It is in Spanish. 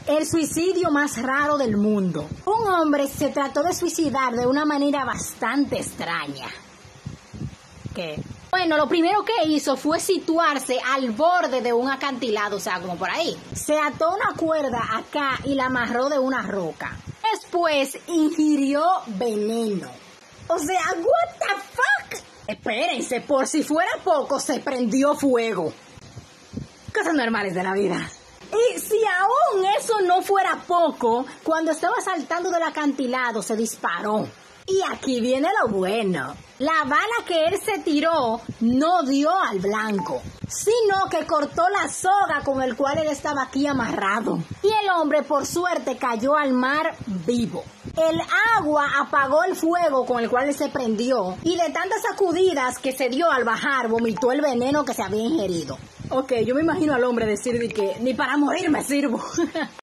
El suicidio más raro del mundo. Un hombre se trató de suicidar de una manera bastante extraña. ¿Qué? Bueno, lo primero que hizo fue situarse al borde de un acantilado, o sea, como por ahí. Se ató una cuerda acá y la amarró de una roca. Después ingirió veneno. O sea, what the fuck? Espérense, por si fuera poco, se prendió fuego. Cosas normales de la vida. Y si aún eso no fuera poco, cuando estaba saltando del acantilado se disparó. Y aquí viene lo bueno. La bala que él se tiró no dio al blanco, sino que cortó la soga con el cual él estaba aquí amarrado. Y el hombre, por suerte, cayó al mar vivo. El agua apagó el fuego con el cual él se prendió. Y de tantas sacudidas que se dio al bajar, vomitó el veneno que se había ingerido. Ok, yo me imagino al hombre decir de que ni para morir me sirvo.